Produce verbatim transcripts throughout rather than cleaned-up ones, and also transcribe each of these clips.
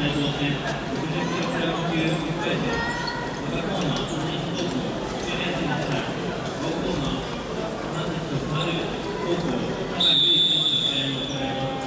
表してろくじゅっキログラム級いっかい戦、赤コーナー、同じ一つのきゅうねん生にしたら、青コーナー、同じと丸高校、高井瑠衣選手の試合を行います。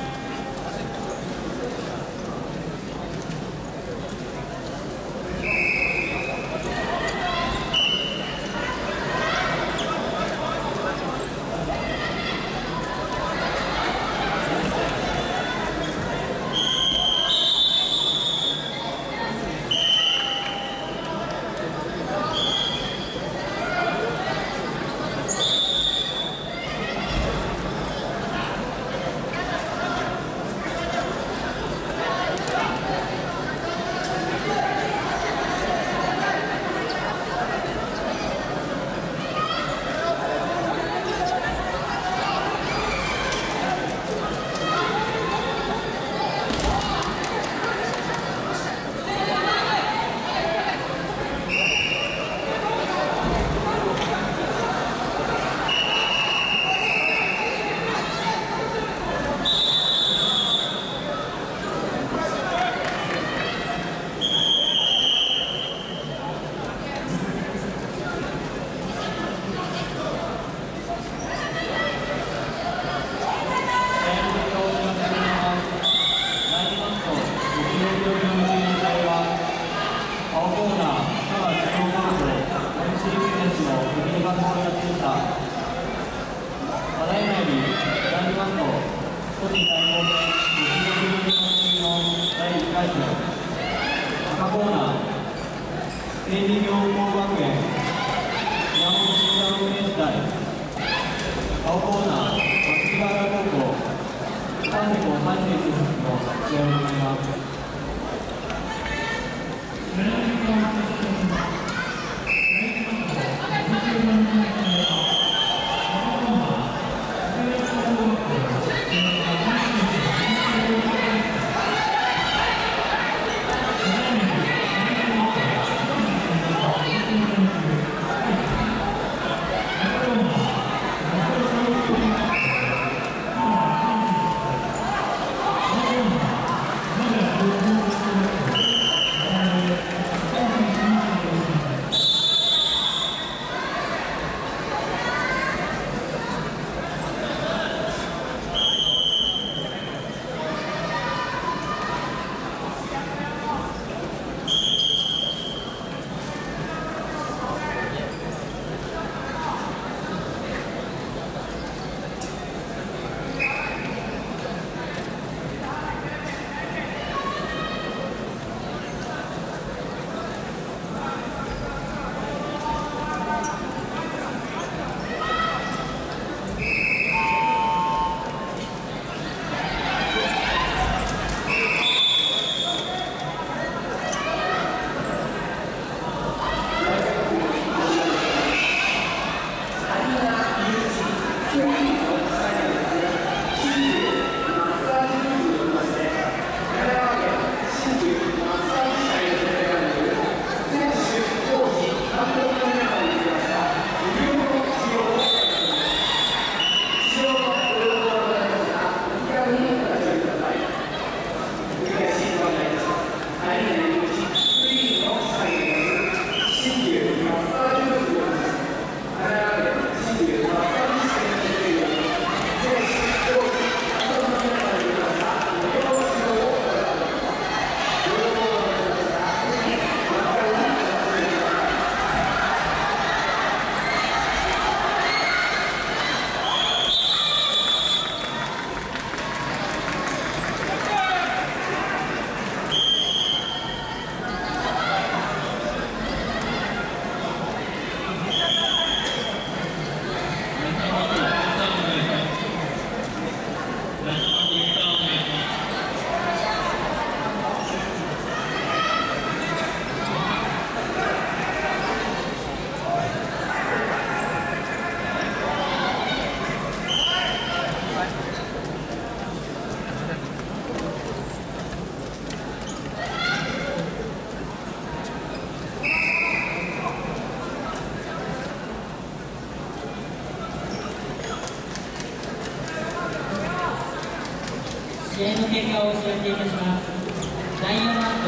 試合の結果をお知らせいたします。だいよんラウンド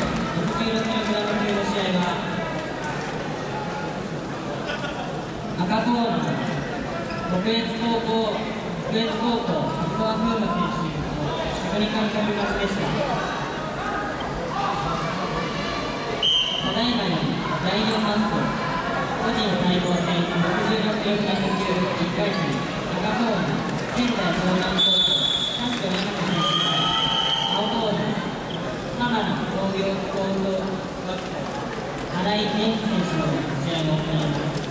赤コーナー、国越高校、国越高校、松川風磨選手のしゃべり監督勝ちでした。ただいまよりだいよんラウンド、個人対抗戦ろくじゅうろくキログラム級いっかい戦、赤コーナー、仙台東南高校、三條美奈子選手対青コーナー、浜名工業高等学校、新井健選手の試合を行います。